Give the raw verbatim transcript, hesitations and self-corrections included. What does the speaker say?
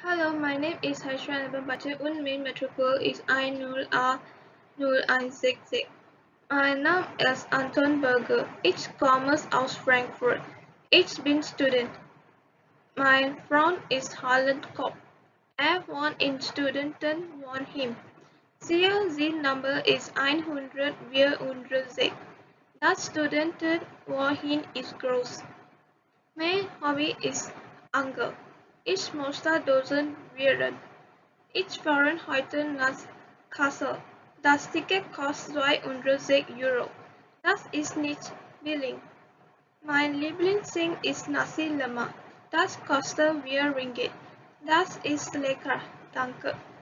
Hallo, my name is Haishan Babache und mein Metropol ist eins null A null eins sechs sechs. Mein Name ist Anton Berger. Ich komme aus Frankfurt. Ich bin Student. Mein Freund ist Harland Kopp. Er wohnt in Studentenwohnheim. Hier die Nummer ist hundertvierundsechzig. Das Studentenwohnheim ist groß. Mein Hobby ist Angeln. Ich möchte Dosen werden. Ich fahre heute nach Kassel. Das Ticket kostet zweiundsechzig Euro. Das ist nicht billig. Mein Lieblingssing ist Nasi Lemak. Das kostet vier Ringgit. Das ist lecker. Danke.